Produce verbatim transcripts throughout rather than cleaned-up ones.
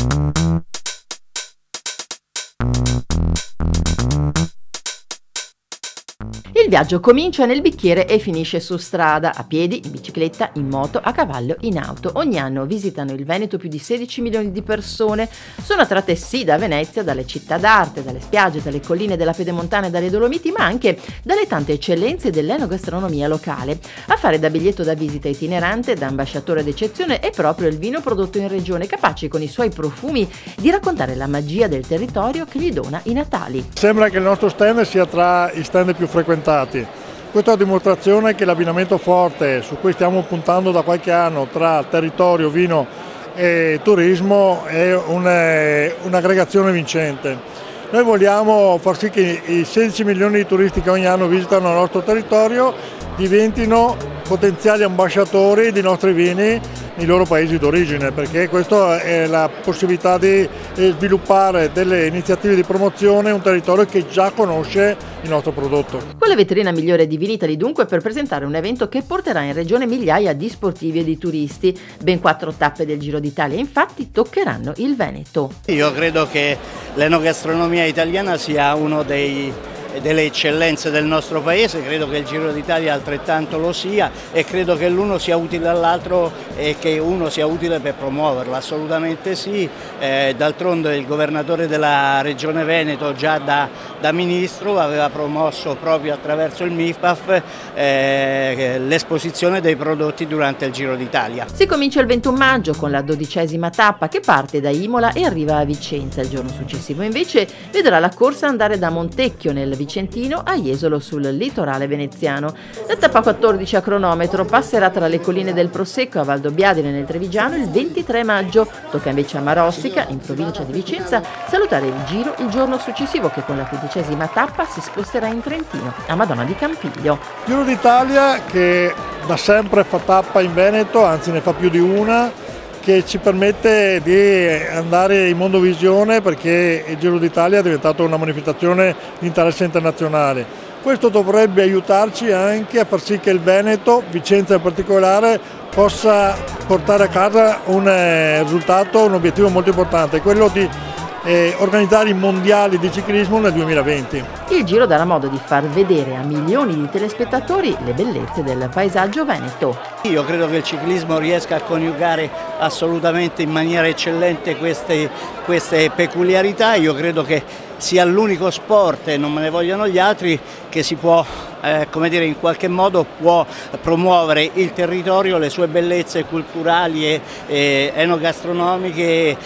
Il viaggio comincia nel bicchiere e finisce su strada, a piedi, in bicicletta, in moto, a cavallo, in auto. Ogni anno visitano il Veneto più di sedici milioni di persone. Sono attratte sì da Venezia, dalle città d'arte, dalle spiagge, dalle colline della Pedemontana e dalle Dolomiti, ma anche dalle tante eccellenze dell'enogastronomia locale. A fare da biglietto da visita itinerante, da ambasciatore d'eccezione, è proprio il vino prodotto in regione, capace con i suoi profumi di raccontare la magia del territorio che gli dona i natali. Sembra che il nostro stand sia tra i stand più frequentati. Questa è la dimostrazione che l'abbinamento forte su cui stiamo puntando da qualche anno tra territorio, vino e turismo è un'aggregazione vincente. Noi vogliamo far sì che i sedici milioni di turisti che ogni anno visitano il nostro territorio diventino potenziali ambasciatori dei nostri vini nei loro paesi d'origine, perché questa è la possibilità di sviluppare delle iniziative di promozione in un territorio che già conosce il nostro prodotto. Quella vetrina migliore di Vinitaly dunque per presentare un evento che porterà in regione migliaia di sportivi e di turisti. Ben quattro tappe del Giro d'Italia infatti toccheranno il Veneto. Io credo che l'enogastronomia italiana sia uno dei delle eccellenze del nostro paese, credo che il Giro d'Italia altrettanto lo sia e credo che l'uno sia utile all'altro e che uno sia utile per promuoverlo, assolutamente sì. Eh, d'altronde il governatore della regione Veneto già da, da ministro aveva promosso proprio attraverso il M I F A F eh, l'esposizione dei prodotti durante il Giro d'Italia. Si comincia il ventuno maggio con la dodicesima tappa che parte da Imola e arriva a Vicenza. Il giorno successivo invece vedrà la corsa andare da Montecchio nel Vicentino a Jesolo sul litorale veneziano. La tappa quattordici a cronometro passerà tra le colline del Prosecco a Valdobbiadene nel Trevigiano il ventitré maggio. Tocca invece a Marossica, in provincia di Vicenza, salutare il Giro il giorno successivo che con la quindicesima tappa si sposterà in Trentino, a Madonna di Campiglio. Giro d'Italia che da sempre fa tappa in Veneto, anzi ne fa più di una, che ci permette di andare in mondovisione perché il Giro d'Italia è diventato una manifestazione di interesse internazionale. Questo dovrebbe aiutarci anche a far sì che il Veneto, Vicenza in particolare, possa portare a casa un risultato, un obiettivo molto importante, quello di eh, organizzare i mondiali di ciclismo nel duemilaventi. Il Giro darà modo di far vedere a milioni di telespettatori le bellezze del paesaggio veneto. Io credo che il ciclismo riesca a coniugare assolutamente in maniera eccellente queste, queste peculiarità. Io credo che sia l'unico sport, e non me ne vogliono gli altri, che si può, eh, come dire, in qualche modo può promuovere il territorio, le sue bellezze culturali e, e enogastronomiche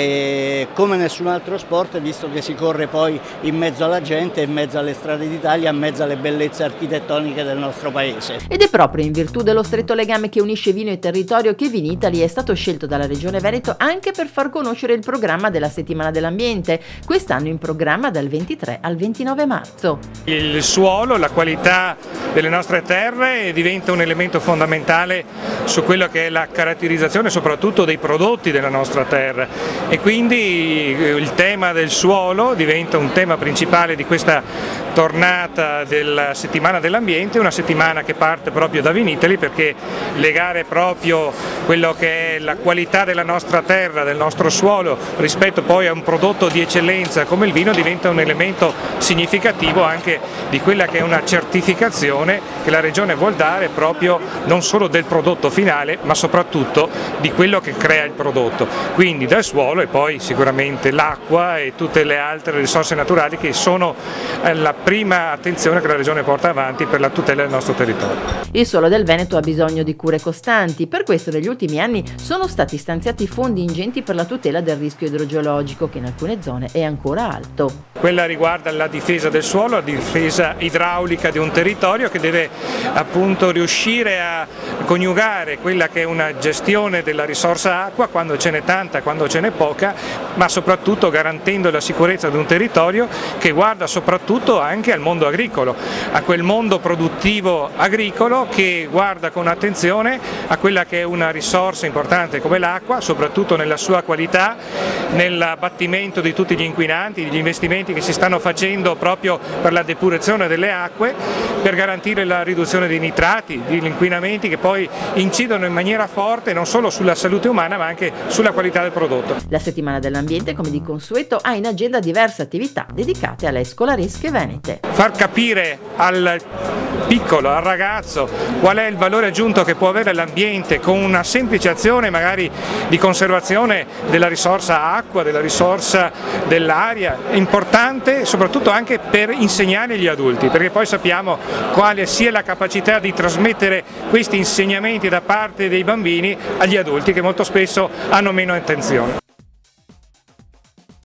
e, come nessun altro sport, visto che si corre poi in mezzo alla gente, in mezzo alle strade d'Italia, in mezzo alle bellezze architettoniche del nostro paese. Ed è proprio in virtù dello stretto legame che unisce vino e territorio che Vinitaly è stato scelto dalla Regione Veneto anche per far conoscere il programma della Settimana dell'Ambiente, quest'anno in programma dal ventitré al ventinove marzo. Il suolo, la qualità delle nostre terre diventa un elemento fondamentale su quello che è la caratterizzazione soprattutto dei prodotti della nostra terra e quindi il tema del suolo diventa un tema principale di questa tornata della Settimana dell'Ambiente, una settimana che parte proprio da Vinitaly perché legare proprio quello che è la qualità della nostra terra, del nostro suolo rispetto poi a un prodotto di eccellenza come il vino diventa un elemento significativo anche di quella che è una certificazione che la Regione vuol dare proprio non solo del prodotto finale ma soprattutto di quello che crea il prodotto, quindi dal suolo e poi sicuramente l'acqua e tutte le altre risorse naturali che sono la prima attenzione che la Regione porta avanti per la tutela del nostro territorio. Il suolo del Veneto ha bisogno di cure costanti, per questo negli ultimi anni sono stati stanziati fondi ingenti per la tutela del rischio idrogeologico che in alcune zone è ancora alto. Quella riguarda la difesa del suolo, la difesa idraulica di un territorio che deve appunto riuscire a coniugare quella che è una gestione della risorsa acqua quando ce n'è tanta, quando ce n'è poca, ma soprattutto garantendo la sicurezza di un territorio che guarda soprattutto anche al mondo agricolo, a quel mondo produttivo agricolo che guarda con attenzione a quella che è una risorsa importante come l'acqua, soprattutto nella sua qualità, nell'abbattimento di tutti gli inquinanti, gli investimenti che si stanno facendo proprio per la depurazione delle acque, per garantire la riduzione dei nitrati, degli inquinamenti che poi incidono in maniera forte non solo sulla salute umana ma anche sulla qualità del prodotto. La settimana dell'ambiente, come di consueto, ha in agenda diverse attività dedicate alle scolaresche venete. Far capire al piccolo, al ragazzo, qual è il valore aggiunto che può avere l'ambiente con una semplice azione magari di conservazione della risorsa acqua, della risorsa dell'aria, è importante soprattutto anche per insegnare agli adulti, perché poi sappiamo quale sia la capacità di trasmettere questi insegnamenti da parte dei bambini agli adulti che molto spesso hanno meno attenzione.